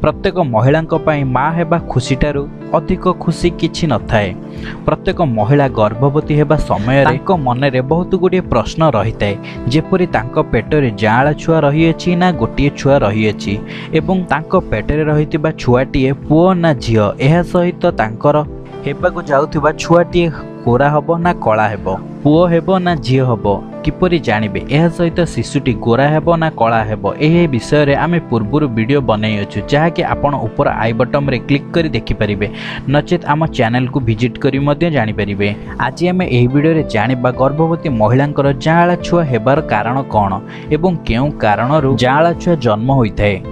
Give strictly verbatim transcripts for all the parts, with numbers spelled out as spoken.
प्रत्येक महिला माँ हेबा खुशी ठारू अधिक खुशी किछि न थाए। प्रत्येक महिला गर्भवती हेबा समय तांको मन रे बहुत गुड़िए प्रश्न रही थाए, जेपरि तांको पेटरे जांला छुआ रहिएछि ना गोटिए छुआ रहिएछि एवं तांको पेटरे रहितिबा छुआटिए पुओ ना झियो, एहा सहित तांकर हेबाकु जाउथिबा छुआटिए गोरा हबो ना कला हेबो, पुओ हेबो ना झियो हबो किपरि जानिबे, एहा सहित शिशुटी गोरा हेबो ना कला हेबो एही विषय रे आमे पूर्वरु वीडियो बनाई अछु, जहाँकि आपण ऊपर आई बटन रे क्लिक करी देखि परिबे, नचेत आम चैनल को विजिट करी मध्य जानि परिबे। आज आमे एही वीडियो रे जानिबा गर्भवती महिलांकर जांला छुआ हेबार कारण कोन एवं केउ कारणरु जांला छुआ जन्म होइथाय।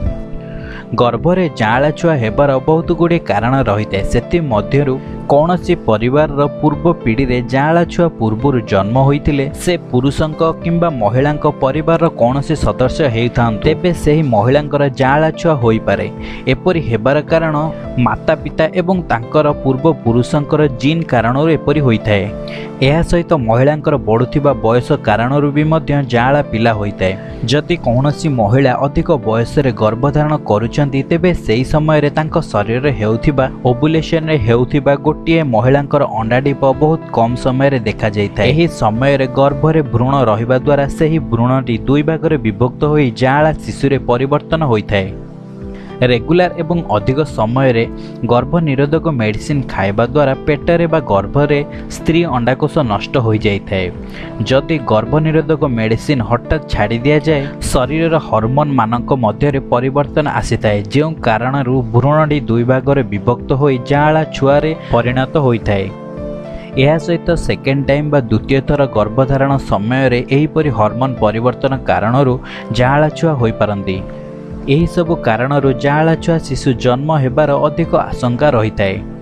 गर्भरे जांला छुआ हेबार बहुत गुड़े कारण रही है, से मध्यरु कौनसी परिवार रो पूर्व पीढ़ी रे जांला छुआ पूर्व जन्म होइतिले से पुरुषंक किंबा महिलांक परिवार रो कौनसी सदस्य हेउथान, तेबे सेही महिलांकर जांला छुआ होई पारे। एपरि हेबार कारण माता पिता एवं तांकर पूर्व पुरुषंकर जीन कारणरु एपरि होइथाय। एहा सहित महिलांकर बढ़ुथिबा बयस कारणरु भी मध्य जांला पिला होइथाय। जदि कौनसी महिला अधिक बयस रे गर्भधारण करूछंती, तेबे सेही समय रे तांको शरीर रे हेउथिबा ओव्युलेशन रे हेउथिबा गोटिए महिलांकर अंडाडीप बहुत कम समय रे देखा जाइथाय। एही समय रे गर्भरे भ्रूण रहिबा द्वारा सेही भ्रूणटी दुई भागरे विभक्त होई जांला शिशु रे परिवर्तन होइथाय। रेगुलार एवं अधिक समय रे गर्भ निरोधक मेडिसिन खाइबा द्वारा पेटरे बा गर्भरे स्त्री अंडाकोश नष्ट हो जाइथाय। जदि गर्भ निरोधक मेडिसिन हठात छाड़ी दिया जाए, शरीर हार्मोन मानक मध्य रे परिवर्तन आसीथाय, जेउ कारणरु भ्रूणटी दुई भागरे विभक्त होई जांला छुआरे परिणत होइथाय। यह सहित सेकेंड टाइम बा द्वितीय थर गर्भधारण समय रे एहीपरि हार्मोन परिवर्तन कारणरु जांला छुआ होई पारंती। एही सब कारणरु जांला छुआ शिशु जन्म हेबार अधिक आशंका रही थाए।